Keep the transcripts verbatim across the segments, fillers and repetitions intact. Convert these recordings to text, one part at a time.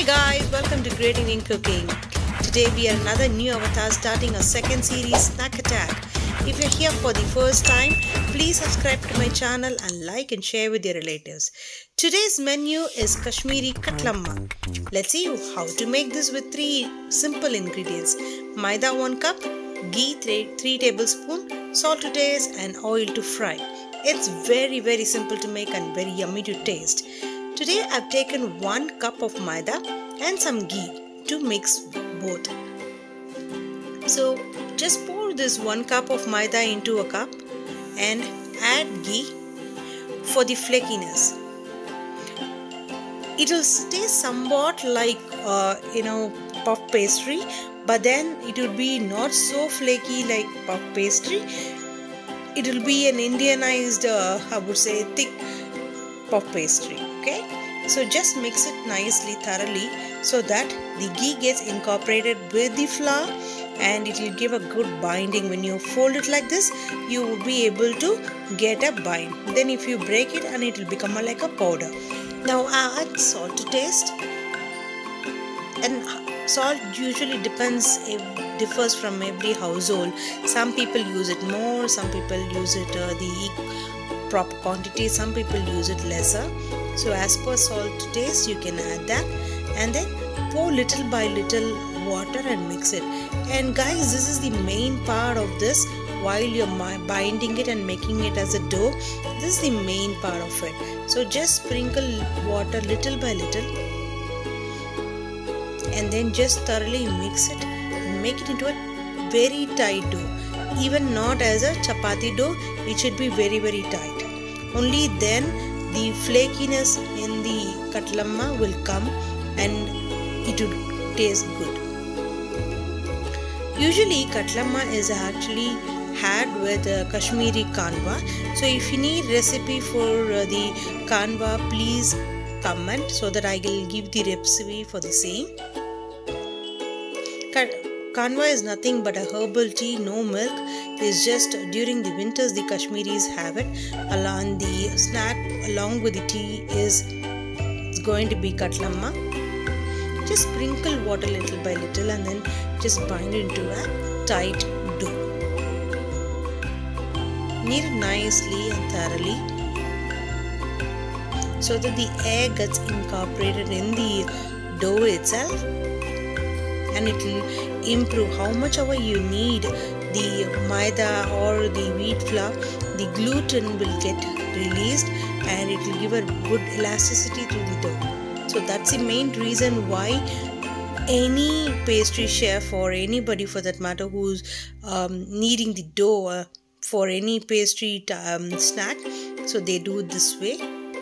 Hey guys, welcome to Great Indian Cooking. Today we are another new avatar starting a second series, Snack Attack. If you're here for the first time, please subscribe to my channel and like and share with your relatives. Today's menu is Kashmiri Katlamma. Let's see how to make this with three simple ingredients. Maida one cup, ghee three tablespoons, salt to taste and oil to fry. It's very very simple to make and very yummy to taste. Today I've taken one cup of maida and some ghee to mix both. So just pour this one cup of maida into a cup and add ghee for the flakiness. It will stay somewhat like uh, you know puff pastry, but then it will be not so flaky like puff pastry. It will be an Indianized, uh, I would say, thick puff pastry. Okay, so just mix it nicely, thoroughly, so that the ghee gets incorporated with the flour and it will give a good binding. When you fold it like this, you will be able to get a bind. Then if you break it, and it will become like a powder. Now add salt to taste, and salt usually depends, it differs from every household. Some people use it more, some people use it uh, the proper quantity, some people use it lesser. So as per salt to taste, you can add that, and then pour little by little water and mix it. And guys, this is the main part of this. While you're binding it and making it as a dough, this is the main part of it. So just sprinkle water little by little and then just thoroughly mix it and make it into a very tight dough. Even not as a chapati dough, it should be very very tight. Only then the flakiness in the katlamma will come and it will taste good. Usually katlamma is actually had with uh, Kashmiri kanwa. So if you need recipe for uh, the kanwa, please comment so that I will give the recipe for the same. Kanwa is nothing but a herbal tea, no milk. It's just during the winters the Kashmiris have it. Along the snack along with the tea is it's going to be katlamma. Just sprinkle water little by little and then just bind it into a tight dough. Knead it nicely and thoroughly so that the air gets incorporated in the dough itself, and it will improve how much ever you need the maida or the wheat flour. The gluten will get released and it will give a good elasticity to the dough. So that's the main reason why any pastry chef or anybody for that matter who's um, kneading the dough uh, for any pastry um, snack, so they do it this way.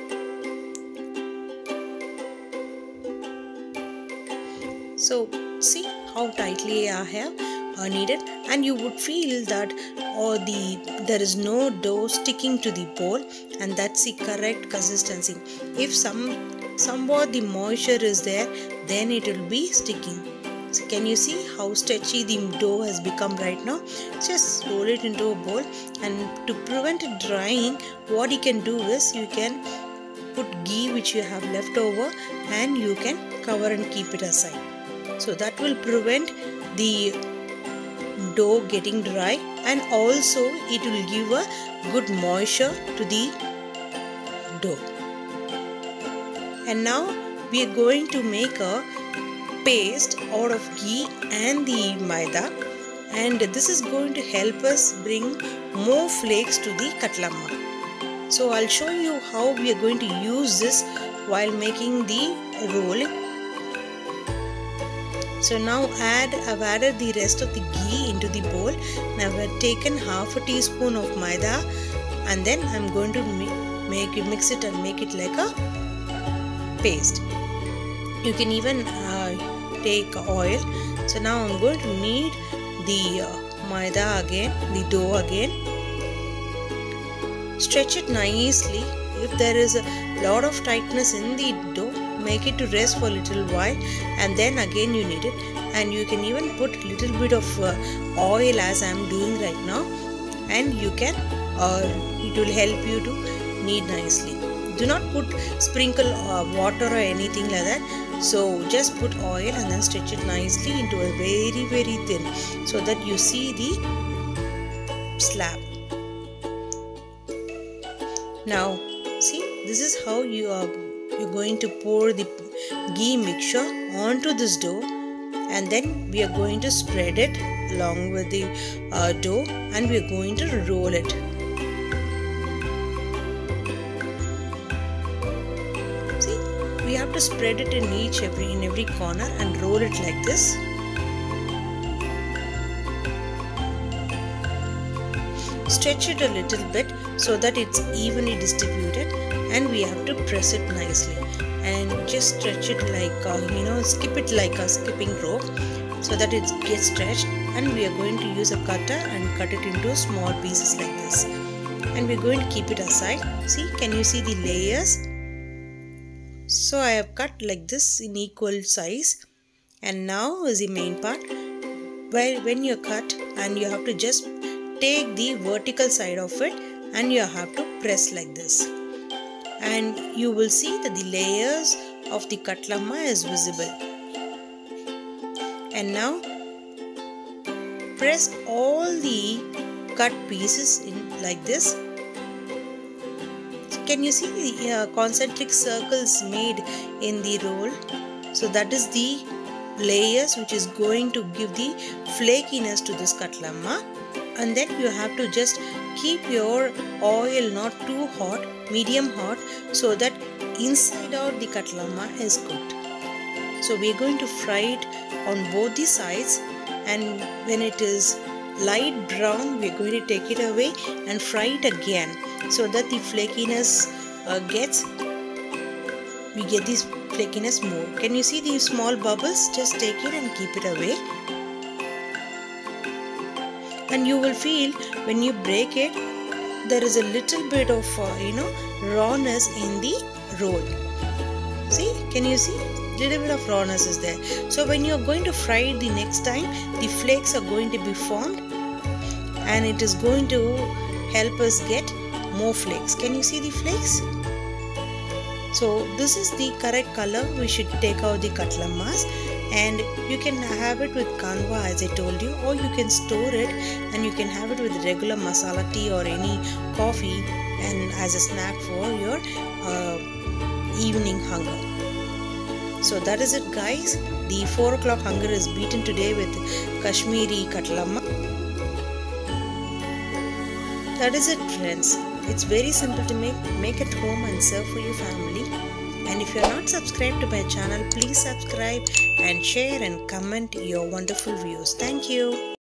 So see how tightly I have uh, kneaded, and you would feel that or the there is no dough sticking to the bowl, and that's the correct consistency. If some somewhat the moisture is there, then it will be sticking. So can you see how stretchy the dough has become right now? Just roll it into a bowl, and to prevent it drying, what you can do is you can put ghee which you have left over and you can cover and keep it aside. So that will prevent the dough getting dry, and also it will give a good moisture to the dough. And now we are going to make a paste out of ghee and the maida, and this is going to help us bring more flakes to the katlamma. So I'll show you how we are going to use this while making the roll. So now add, I've added the rest of the ghee into the bowl. Now I've taken half a teaspoon of maida, and then I'm going to make it, mix it and make it like a paste. You can even uh, take oil. So now I'm going to knead the uh, maida again, the dough again. Stretch it nicely. If there is a lot of tightness in the dough, make it to rest for a little while, and then again you knead it. And you can even put a little bit of uh, oil as I am doing right now, and you can uh, it will help you to knead nicely. Do not put sprinkle uh, water or anything like that. So just put oil and then stretch it nicely into a very very thin, so that you see the slab. Now see, this is how you are you're going to pour the ghee mixture onto this dough, and then we are going to spread it along with the uh, dough, and we are going to roll it. See, we have to spread it in each every in every corner and roll it like this. Stretch it a little bit so that it's evenly distributed, and we have to press it nicely, and just stretch it like uh, you know skip it like a skipping rope, so that it gets stretched. And we are going to use a cutter and cut it into small pieces like this, and we're going to keep it aside. See, can you see the layers? So I have cut like this in equal size, and now is the main part, where when you cut, and you have to just take the vertical side of it and you have to press like this, and you will see that the layers of the katlamma is visible. And now press all the cut pieces in like this. Can you see the uh, concentric circles made in the roll? So that is the layers which is going to give the flakiness to this katlamma. And then you have to just keep your oil not too hot, medium hot, so that inside out the katlamma is cooked. So we are going to fry it on both the sides, and when it is light brown, we are going to take it away and fry it again, so that the flakiness uh, gets we get this flakiness more. Can you see these small bubbles? Just take it and keep it away. And you will feel when you break it, there is a little bit of uh, you know rawness in the roll. See, can you see? Little bit of rawness is there. So when you are going to fry it the next time, the flakes are going to be formed, and it is going to help us get more flakes. Can you see the flakes? So this is the correct color. We should take out the katlammas, and you can have it with kanwa as I told you, or you can store it and you can have it with regular masala tea or any coffee, and as a snack for your uh, evening hunger. So that is it, guys. The four o'clock hunger is beaten today with Kashmiri katlamma. That is it, friends. It's very simple to make. Make at home and serve for your family. And if you are not subscribed to my channel, please subscribe and share and comment your wonderful views. Thank you.